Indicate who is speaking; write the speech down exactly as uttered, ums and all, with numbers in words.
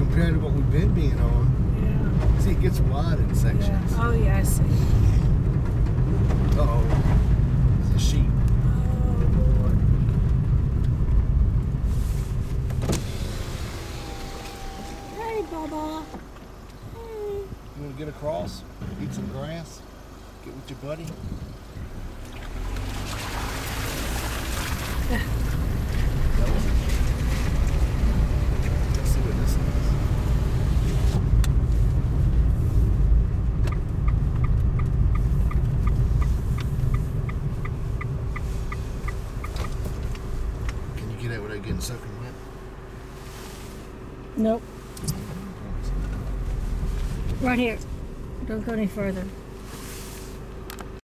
Speaker 1: compared to what we've been being on.
Speaker 2: Yeah.
Speaker 1: See, it gets wide in sections.
Speaker 2: Yeah. Oh, yeah, I see.
Speaker 1: Uh-oh. It's a sheep.
Speaker 2: Oh, Lord. Hey, Bubba. Hey.
Speaker 1: You want to get across? Eat some grass? Get with your buddy? Let's see what this is. Can you get out without getting soaking wet?
Speaker 2: Nope. Right here. Don't go any further.